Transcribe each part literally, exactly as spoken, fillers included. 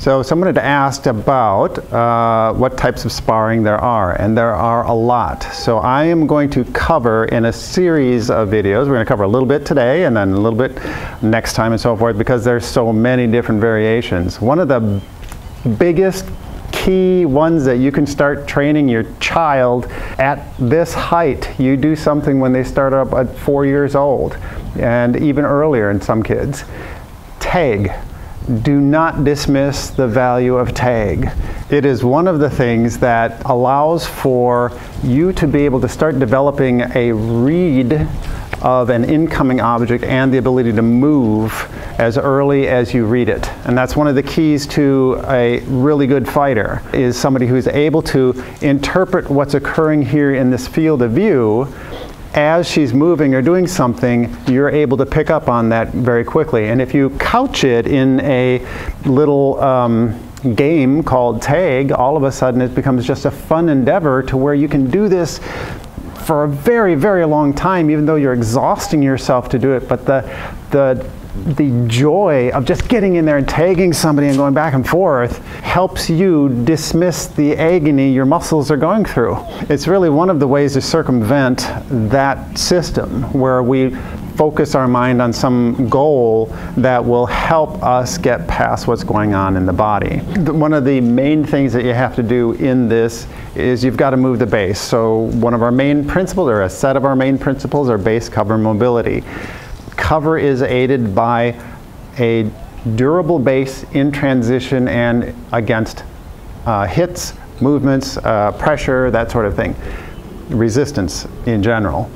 So someone had asked about uh, what types of sparring there are, and there are a lot. So I am going to cover in a series of videos, we're going to cover a little bit today and then a little bit next time and so forth, because there's so many different variations. One of the biggest key ones that you can start training your child at this height. You do something when they start up at four years old and even earlier in some kids. Tag. Do not dismiss the value of tag. It is one of the things that allows for you to be able to start developing a read of an incoming object and the ability to move as early as you read it. And that's one of the keys to a really good fighter, is somebody who's able to interpret what's occurring here in this field of view. As she's moving or doing something, you're able to pick up on that very quickly. And if you couch it in a little um, game called tag, all of a sudden it becomes just a fun endeavor to where you can do this for a very, very long time, even though you're exhausting yourself to do it. But the, the, the joy of just getting in there and tagging somebody and going back and forth helps you dismiss the agony your muscles are going through. It's really one of the ways to circumvent that system, where we focus our mind on some goal that will help us get past what's going on in the body. One of the main things that you have to do in this is you've got to move the base. So one of our main principles, or a set of our main principles, are base, cover, mobility. Cover is aided by a durable base in transition and against uh, hits, movements, uh, pressure, that sort of thing. Resistance in general.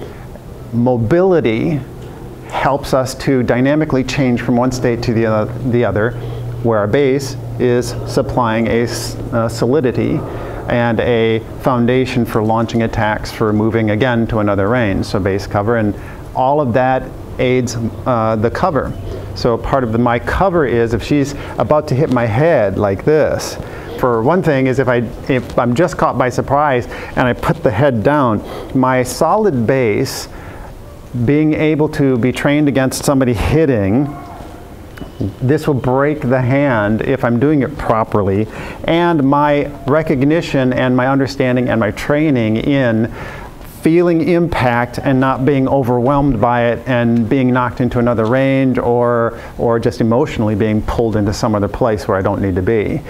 Mobility helps us to dynamically change from one state to the, uh, the other, where our base is supplying a uh, solidity and a foundation for launching attacks, for moving again to another range. So base, cover, and all of that aids uh, the cover. So part of the, my cover is if she's about to hit my head like this. For one thing is if, I, if I'm just caught by surprise and I put the head down, my solid base, being able to be trained against somebody hitting, this will break the hand if I'm doing it properly, and my recognition and my understanding and my training in feeling impact and not being overwhelmed by it and being knocked into another range, or, or just emotionally being pulled into some other place where I don't need to be.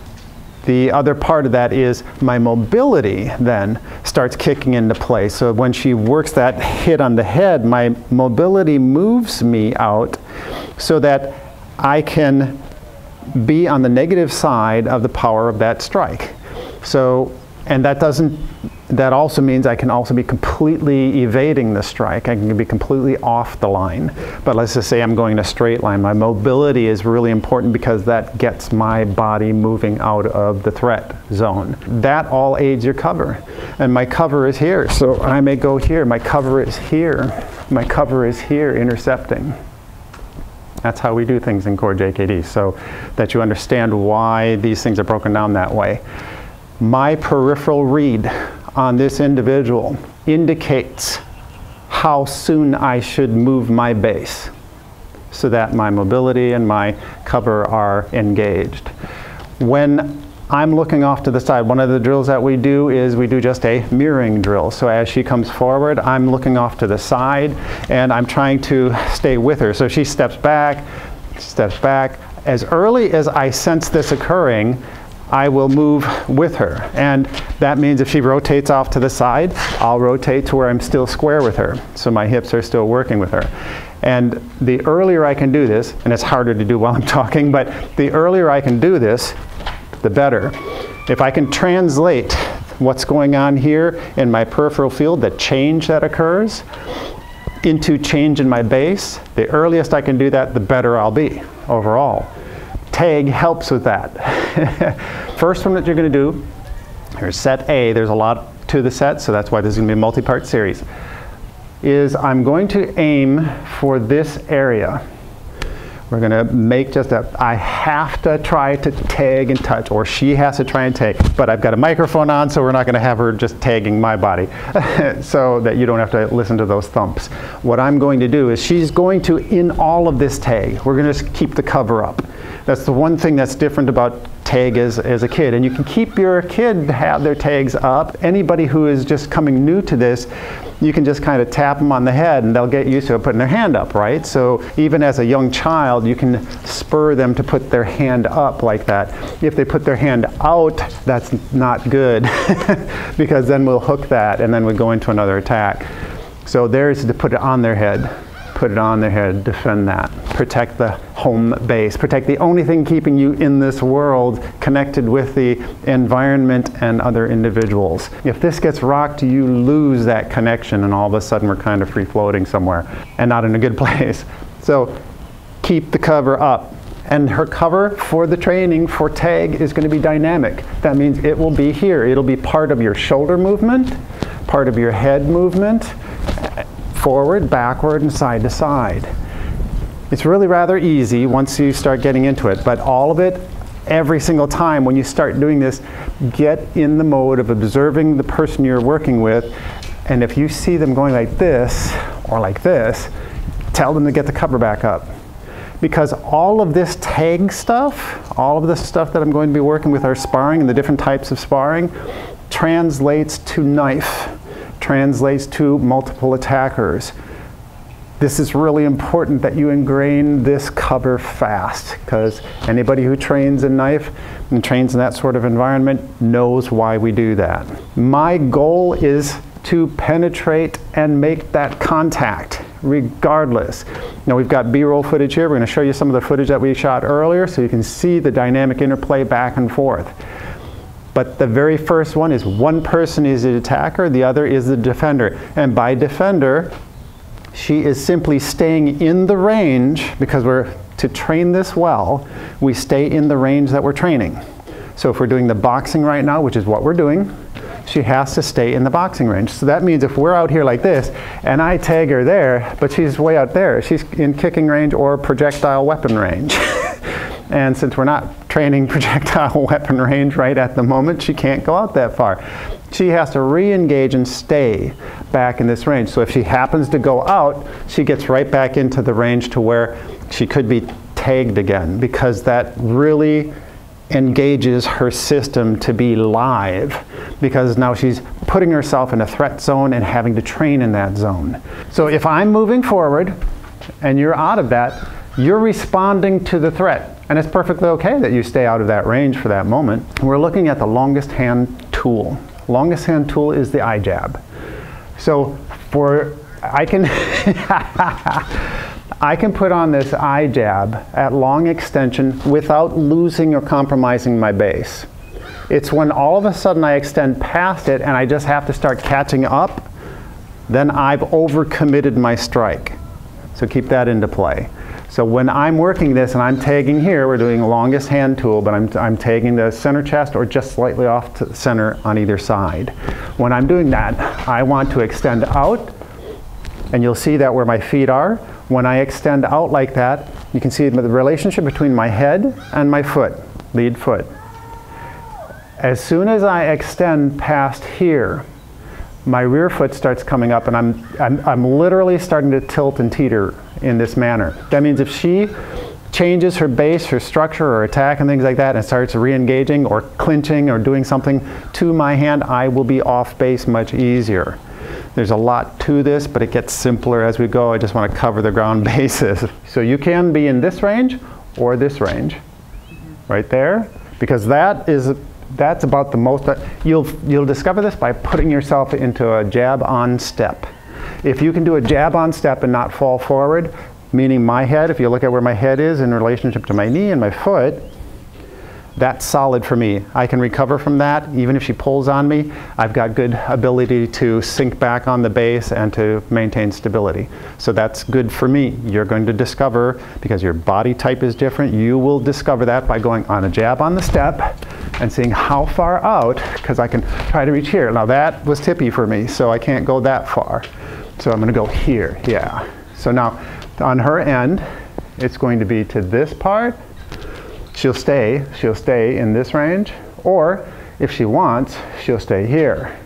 The other part of that is my mobility then starts kicking into place. So when she works that hit on the head, my mobility moves me out so that I can be on the negative side of the power of that strike. So, and that doesn't, that also means I can also be completely evading the strike. I can be completely off the line. But let's just say I'm going in a straight line. My mobility is really important because that gets my body moving out of the threat zone. That all aids your cover. And my cover is here. So I may go here. My cover is here. My cover is here, intercepting. That's how we do things in Core J K D, so that you understand why these things are broken down that way. My peripheral read on this individual indicates how soon I should move my base so that my mobility and my cover are engaged. When I'm looking off to the side, one of the drills that we do is we do just a mirroring drill. So as she comes forward, I'm looking off to the side and I'm trying to stay with her. So she steps back, steps back. As early as I sense this occurring, I will move with her. And that means if she rotates off to the side, I'll rotate to where I'm still square with her. So my hips are still working with her. And the earlier I can do this, and it's harder to do while I'm talking, but the earlier I can do this, the better. If I can translate what's going on here in my peripheral field, the change that occurs, into change in my base, the earliest I can do that, the better I'll be overall. Tag helps with that. First one that you're going to do, here's set A. There's a lot to the set, so that's why this is going to be a multi-part series. Is I'm going to aim for this area. We're going to make just a, I have to try to tag and touch, or she has to try and tag, but I've got a microphone on, so we're not going to have her just tagging my body so that you don't have to listen to those thumps. What I'm going to do is she's going to, in all of this tag, we're going to just keep the cover up. That's the one thing that's different about tag as, as a kid. And you can keep your kid have their tags up. Anybody who is just coming new to this, you can just kind of tap them on the head and they'll get used to it, putting their hand up, right? So even as a young child, you can spur them to put their hand up like that. If they put their hand out, that's not good because then we'll hook that and then we go into another attack. So there's to put it on their head. Put it on their head, defend that. Protect the home base. Protect the only thing keeping you in this world connected with the environment and other individuals. If this gets rocked, you lose that connection and all of a sudden we're kind of free floating somewhere and not in a good place. So keep the cover up. And her cover for the training for tag is going to be dynamic. That means it will be here. It'll be part of your shoulder movement, part of your head movement, forward, backward, and side to side. It's really rather easy once you start getting into it, but all of it, every single time when you start doing this, get in the mode of observing the person you're working with, and if you see them going like this or like this, tell them to get the cover back up. Because all of this tag stuff, all of this stuff that I'm going to be working with our sparring and the different types of sparring, translates to knife. Translates to multiple attackers. This is really important that you ingrain this cover fast, because anybody who trains in knife and trains in that sort of environment knows why we do that. My goal is to penetrate and make that contact regardless. Now we've got B-roll footage here. We're going to show you some of the footage that we shot earlier so you can see the dynamic interplay back and forth. But the very first one is one person is the attacker, the other is the defender. And by defender, she is simply staying in the range, because we're to train this well, we stay in the range that we're training. So if we're doing the boxing right now, which is what we're doing, she has to stay in the boxing range. So that means if we're out here like this, and I tag her there, but she's way out there, she's in kicking range or projectile weapon range. And since we're not training projectile weapon range right at the moment, she can't go out that far. She has to re-engage and stay back in this range. So if she happens to go out, she gets right back into the range to where she could be tagged again, because that really engages her system to be live, because now she's putting herself in a threat zone and having to train in that zone. So if I'm moving forward and you're out of that, you're responding to the threat. And it's perfectly okay that you stay out of that range for that moment. We're looking at the longest hand tool. Longest hand tool is the eye jab. So for, I can, I can put on this eye jab at long extension without losing or compromising my base. It's when all of a sudden I extend past it and I just have to start catching up, then I've overcommitted my strike. So keep that into play. So when I'm working this and I'm tagging here, we're doing longest hand tool, but I'm, I'm tagging the center chest or just slightly off to the center on either side. When I'm doing that, I want to extend out, and you'll see that where my feet are. When I extend out like that, you can see the relationship between my head and my foot, lead foot. As soon as I extend past here, my rear foot starts coming up, and I'm, I'm, I'm literally starting to tilt and teeter in this manner. That means if she changes her base, her structure, or attack and things like that, and starts re-engaging or clinching or doing something to my hand, I will be off base much easier. There's a lot to this, but it gets simpler as we go. I just want to cover the ground bases. So you can be in this range or this range, right there, because that is That's about the most, you'll, you'll discover this by putting yourself into a jab on step. If you can do a jab on step and not fall forward, meaning my head, if you look at where my head is in relationship to my knee and my foot, that's solid for me. I can recover from that. Even if she pulls on me, I've got good ability to sink back on the base and to maintain stability. So that's good for me. You're going to discover, because your body type is different, you will discover that by going on a jab on the step and seeing how far out, because I can try to reach here. Now that was tippy for me, so I can't go that far. So I'm going to go here, yeah. So now on her end, it's going to be to this part. She'll stay, she'll stay in this range, or if she wants, she'll stay here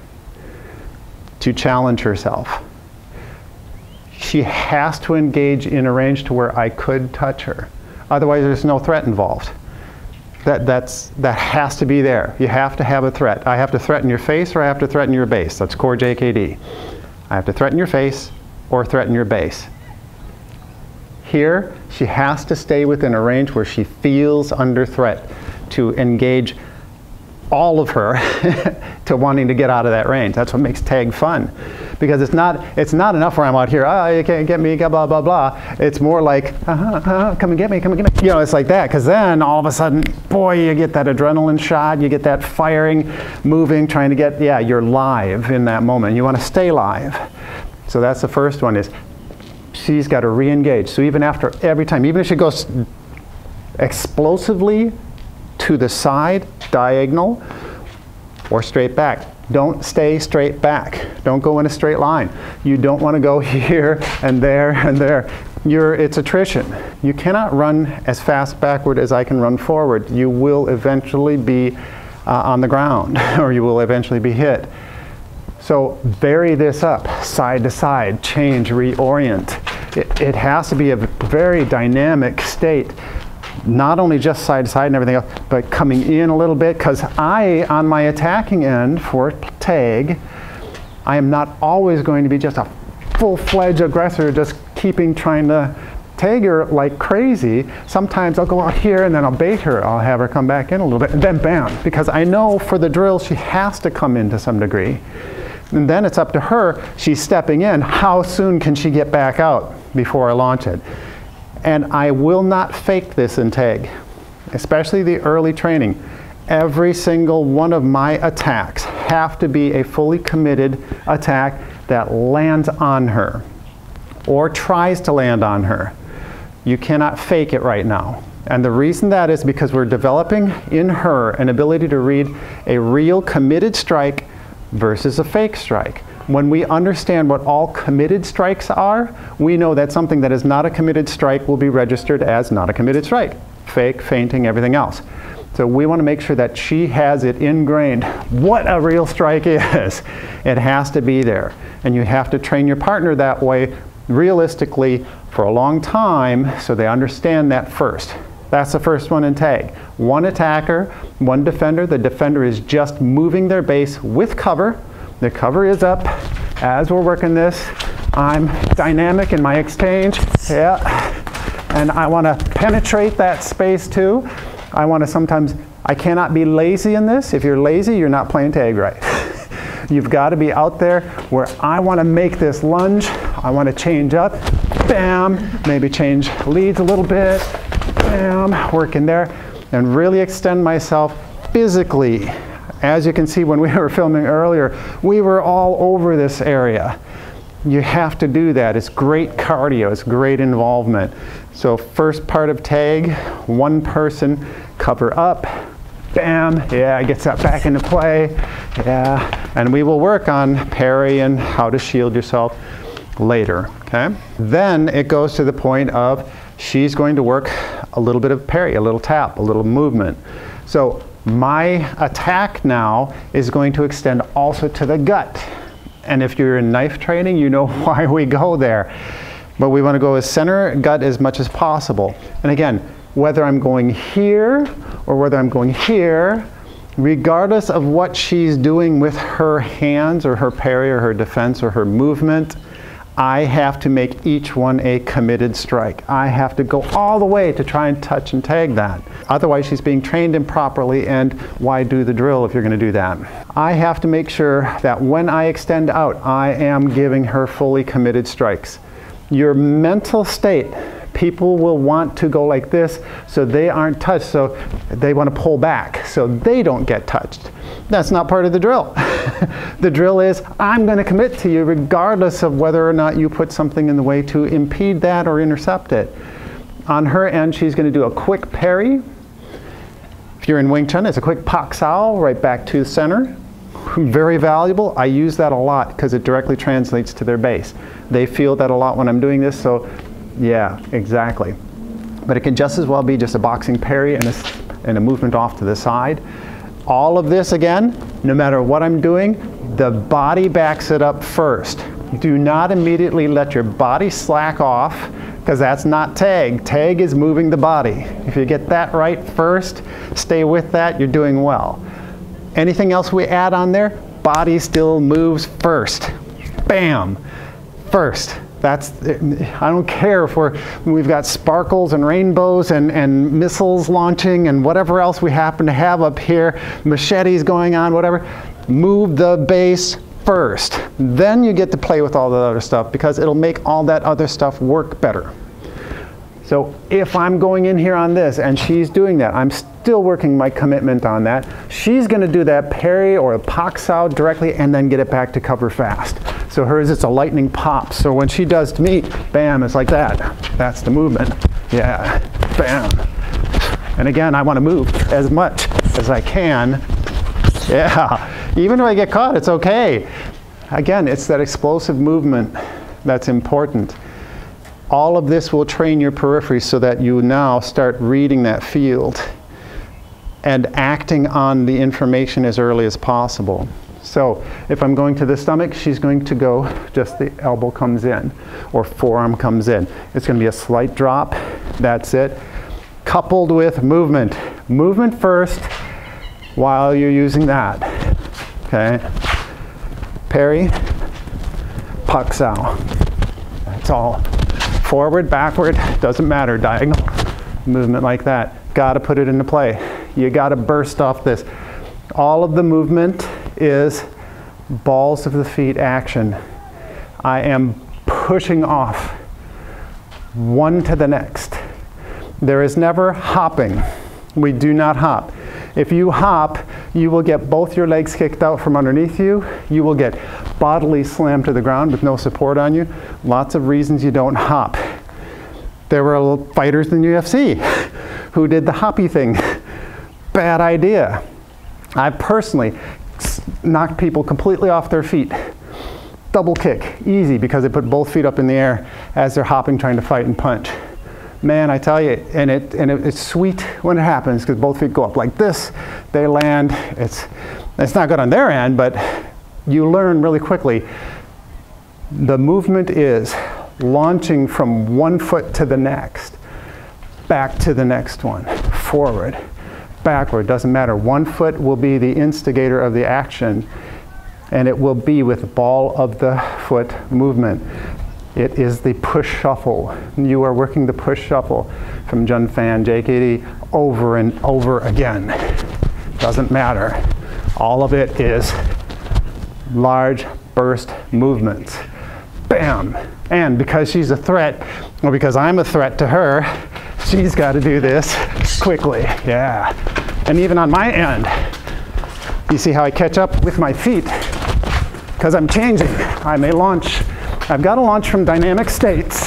to challenge herself. She has to engage in a range to where I could touch her. Otherwise, there's no threat involved. That, that's, that has to be there. You have to have a threat. I have to threaten your face or I have to threaten your base. That's Core J K D. I have to threaten your face or threaten your base. Here, she has to stay within a range where she feels under threat to engage all of her to wanting to get out of that range. That's what makes tag fun. Because it's not, it's not enough where I'm out here, oh, you can't get me, blah, blah, blah. It's more like, uh-huh, uh-huh, come and get me, come and get me. You know, it's like that, because then all of a sudden, boy, you get that adrenaline shot, you get that firing, moving, trying to get, yeah, you're live in that moment. You want to stay live. So that's the first one, is she's got to re-engage. So even after every time, even if she goes explosively to the side, diagonal, or straight back, don't stay straight back. Don't go in a straight line. You don't want to go here and there and there. You're, it's attrition. You cannot run as fast backward as I can run forward. You will eventually be uh, on the ground, or you will eventually be hit. So vary this up, side to side, change, reorient. It, it has to be a very dynamic state. Not only just side to side and everything else, but coming in a little bit, because I, on my attacking end for tag, I am not always going to be just a full-fledged aggressor, just keeping trying to tag her like crazy. Sometimes I'll go out here and then I'll bait her. I'll have her come back in a little bit, and then bam, because I know for the drill she has to come in to some degree. And then it's up to her, she's stepping in, how soon can she get back out before I launch it? And I will not fake this in tag, especially the early training. Every single one of my attacks have to be a fully committed attack that lands on her or tries to land on her. You cannot fake it right now. And the reason that is because we're developing in her an ability to read a real committed strike versus a fake strike. When we understand what all committed strikes are, we know that something that is not a committed strike will be registered as not a committed strike. Fake, feinting, everything else. So we want to make sure that she has it ingrained what a real strike is. It has to be there. And you have to train your partner that way realistically for a long time so they understand that first. That's the first one in tag. One attacker, one defender. The defender is just moving their base with cover. The cover is up. As we're working this, I'm dynamic in my exchange. Yeah. And I want to penetrate that space too. I want to sometimes, I cannot be lazy in this. If you're lazy, you're not playing tag right. You've got to be out there where I want to make this lunge. I want to change up. Bam. Maybe change leads a little bit. Bam. Working there. And really extend myself physically. As you can see when we were filming earlier, we were all over this area. You have to do that. It's great cardio. It's great involvement. So first part of tag, one person, cover up, bam, yeah, gets that back into play, yeah. And we will work on parry and how to shield yourself later, okay? Then it goes to the point of she's going to work a little bit of parry, a little tap, a little movement. So my attack now is going to extend also to the gut. And if you're in knife training, you know why we go there. But we want to go as center gut as much as possible. And again, whether I'm going here or whether I'm going here, regardless of what she's doing with her hands or her parry or her defense or her movement, I have to make each one a committed strike. I have to go all the way to try and touch and tag that. Otherwise, she's being trained improperly, and why do the drill if you're going to do that? I have to make sure that when I extend out, I am giving her fully committed strikes. Your mental state, people will want to go like this so they aren't touched, so they want to pull back so they don't get touched. That's not part of the drill. The drill is, I'm going to commit to you regardless of whether or not you put something in the way to impede that or intercept it. On her end, she's going to do a quick parry. If you're in Wing Chun, it's a quick pak sao right back to the center. Very valuable. I use that a lot because it directly translates to their base. They feel that a lot when I'm doing this, so yeah, exactly. But it can just as well be just a boxing parry and a, and a movement off to the side. All of this, again, no matter what I'm doing, the body backs it up first. Do not immediately let your body slack off because that's not tag. Tag is moving the body. If you get that right first, stay with that, you're doing well. Anything else we add on there? Body still moves first. Bam! First. That's, I don't care if we're, we've got sparkles and rainbows and, and missiles launching and whatever else we happen to have up here, machetes going on, whatever. Move the base first. Then you get to play with all the other stuff because it'll make all that other stuff work better. So if I'm going in here on this and she's doing that, I'm still working my commitment on that. She's going to do that parry or a pak out directly and then get it back to cover fast. So hers, it's a lightning pop. So when she does to me, bam, it's like that. That's the movement. Yeah, bam. And again, I want to move as much as I can. Yeah, even if I get caught, it's okay. Again, it's that explosive movement that's important. All of this will train your periphery so that you now start reading that field and acting on the information as early as possible. So if I'm going to the stomach, she's going to go, just the elbow comes in or forearm comes in. It's going to be a slight drop. That's it. Coupled with movement. Movement first while you're using that. Okay? Parry, pak sao. That's all. Forward, backward, doesn't matter. Diagonal movement like that. Got to put it into play. You got to burst off this. All of the movement is balls of the feet action. I am pushing off one to the next. There is never hopping. We do not hop. If you hop, you will get both your legs kicked out from underneath you. You will get bodily slammed to the ground with no support on you. Lots of reasons you don't hop. There were fighters in U F C who did the hoppy thing. Bad idea. I personally knocked people completely off their feet. Double kick, easy, because they put both feet up in the air as they're hopping, trying to fight and punch. Man, I tell you, and, it, and it, it's sweet when it happens because both feet go up like this, they land. It's, it's not good on their end, but you learn really quickly. The movement is launching from one foot to the next, back to the next one, forward, backward, doesn't matter. One foot will be the instigator of the action, and it will be with ball of the foot movement. It is the push shuffle. You are working the push shuffle from Jun Fan, J K D, over and over again. Doesn't matter. All of it is large burst movements. Bam! And because she's a threat, or because I'm a threat to her, she's got to do this quickly. Yeah. And even on my end, you see how I catch up with my feet? Because I'm changing. I may launch. I've got to launch from dynamic states.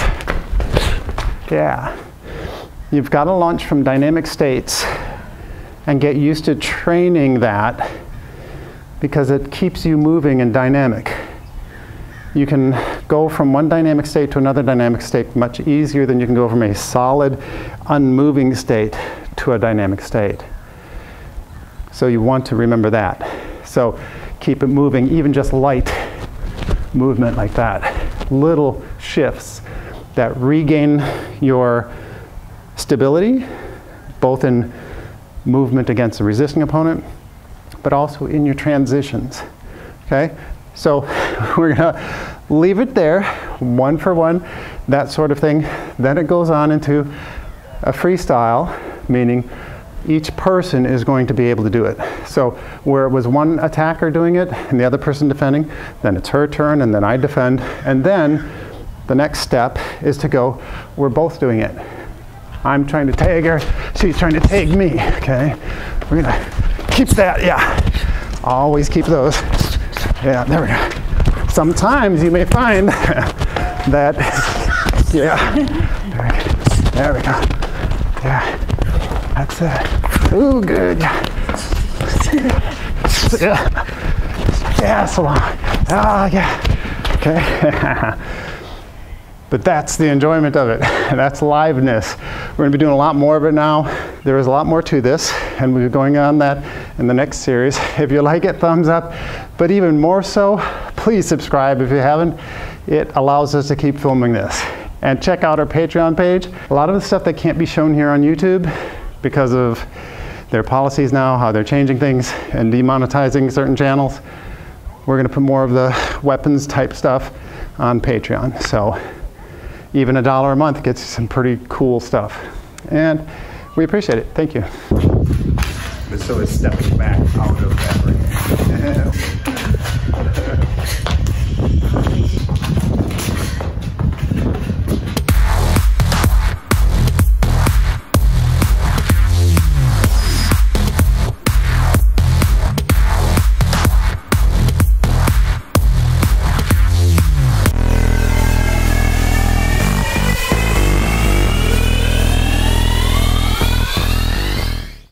Yeah. You've got to launch from dynamic states and get used to training that because it keeps you moving and dynamic. You can go from one dynamic state to another dynamic state much easier than you can go from a solid, unmoving state to a dynamic state. So you want to remember that. So keep it moving, even just light movement like that. Little shifts that regain your stability, both in movement against a resisting opponent, but also in your transitions. Okay? So we're gonna leave it there, one for one, that sort of thing. Then it goes on into a freestyle, meaning each person is going to be able to do it. So where it was one attacker doing it and the other person defending, then it's her turn and then I defend. And then the next step is to go, we're both doing it. I'm trying to tag her, she's trying to tag me, okay? We're gonna keep that, yeah. Always keep those. Yeah, there we go. Sometimes you may find that, yeah, there we go. Yeah, that's it. Ooh, good. Yeah, yeah, so long. Oh, yeah, okay. But that's the enjoyment of it. That's liveness. We're going to be doing a lot more of it now. There is a lot more to this, and we'll be going on that in the next series. If you like it, thumbs up. But even more so, please subscribe if you haven't. It allows us to keep filming this. and check out our Patreon page. A lot of the stuff that can't be shown here on YouTube because of their policies now, how they're changing things and demonetizing certain channels. We're going to put more of the weapons type stuff on Patreon. So even a dollar a month gets you some pretty cool stuff. And we appreciate it. Thank you. But so it's stepping back out of that ring.